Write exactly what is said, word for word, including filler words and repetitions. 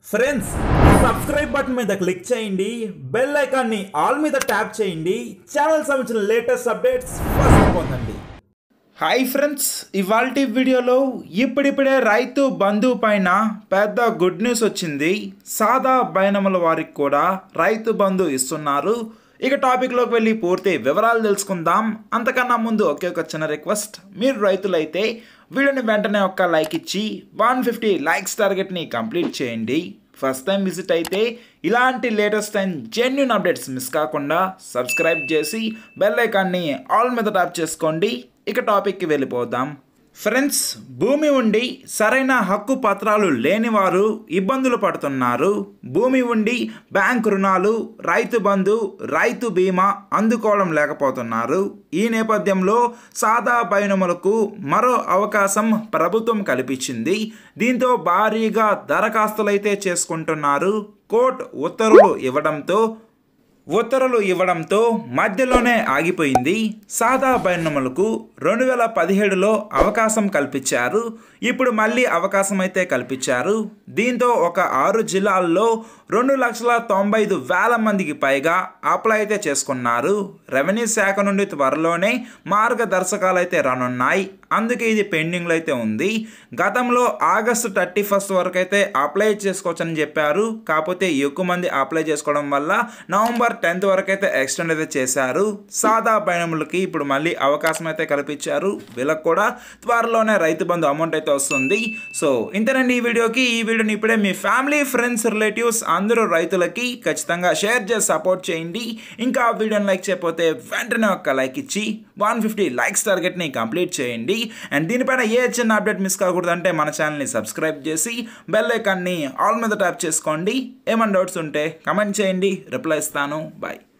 Friends subscribe button మీద click చేయండి, bell icon ని ఆల్ మీద ట్యాప్ చేయండి, ఛానల్ సంబంధించిన లేటెస్ట్ అప్డేట్స్ ఫస్ట్ పొందండి. హాయ్ ఫ్రెండ్స్, ఇవాల్టి వీడియోలో ఇప్పుడిప్పుడే రైతు బంధు పైన పెద్ద గుడ్ న్యూస్ వచ్చింది. సాదా బైనముల వారికి కూడా రైతు బంధు ఇస్తున్నారు. ఇక టాపిక్లోకి వెళ్ళి పూర్తి వివరాలు తెలుసుకుందాం. అంతకన్నా ముందు ఒకే ఒక చిన్న రిక్వెస్ట్, మీరు రైతులైతే వీడియోని వెంటనే ఒక్క లైక్ ఇచ్చి వన్ ఫిఫ్టీ లైక్స్ టార్గెట్ని కంప్లీట్ చేయండి. ఫస్ట్ టైం విజిట్ అయితే ఇలాంటి latest and genuine updates miss కాకుండా సబ్స్క్రైబ్ చేసి బెల్ ఐకాన్ని ఆల్ మీద ట్యాప్ చేసుకోండి. ఇక టాపిక్కి వెళ్ళిపోదాం. ఫ్రెండ్స్, భూమి ఉండి సరైన హక్కు పత్రాలు లేనివారు ఇబ్బందులు పడుతున్నారు. భూమి ఉండి బ్యాంక్ రుణాలు, రైతు బంధు, రైతు బీమా అందుకోవడం లేకపోతున్నారు. ఈ నేపథ్యంలో సాదా బైనములకు మరో అవకాశం ప్రభుత్వం కల్పించింది. దీంతో భారీగా దరఖాస్తులైతే చేసుకుంటున్నారు. కోర్టు ఉత్తర్వులు ఇవ్వడంతో ఉత్తర్వులు ఇవ్వడంతో మధ్యలోనే ఆగిపోయింది. సాదా బైనములకు రెండు వేల పదిహేడులో అవకాశం కల్పించారు. ఇప్పుడు మళ్ళీ అవకాశం అయితే కల్పించారు. దీంతో ఒక ఆరు జిల్లాల్లో రెండు లక్షల తొంభై ఐదు వేల మందికి పైగా అప్లై అయితే చేసుకున్నారు. రెవెన్యూ శాఖ నుండి త్వరలోనే మార్గదర్శకాలు అయితే రానున్నాయి. అందుకే ఇది పెండింగ్లో అయితే ఉంది. గతంలో ఆగస్టు థర్టీ ఫస్ట్ వరకు అయితే అప్లై చేసుకోవచ్చని చెప్పారు. కాకపోతే ఎక్కువ మంది అప్లై చేసుకోవడం వల్ల నవంబర్ టెన్త్ వరకు అయితే ఎక్స్టెండ్ అయితే చేశారు. సాదా బైనములకి ఇప్పుడు మళ్ళీ అవకాశం అయితే కల్పించారు. వీళ్ళకి కూడా త్వరలోనే రైతు బంధు అమౌంట్ అయితే వస్తుంది. సో ఇంతేనండి ఈ వీడియోకి. ఈ వీడియోని ఇప్పుడే మీ ఫ్యామిలీ, ఫ్రెండ్స్, రిలేటివ్స్ అందరూ రైతులకి ఖచ్చితంగా షేర్ చేసి సపోర్ట్ చేయండి. ఇంకా వీడియోని లైక్ చేయకపోతే వెంటనే ఒక్క లైక్ ఇచ్చి వన్ ఫిఫ్టీ లైక్స్ టార్గెట్ని కంప్లీట్ చేయండి. అండ్ దీనిపైన ఏ చిన్న అప్డేట్ మిస్ కాకూడదంటే మన ఛానల్ని సబ్స్క్రైబ్ చేసి బెల్ ఐకాన్ని ఆల్ మీద ట్యాప్ చేసుకోండి. ఏమైనా డౌట్స్ ఉంటే కమెంట్ చేయండి, రిప్లై ఇస్తాను. బాయ్.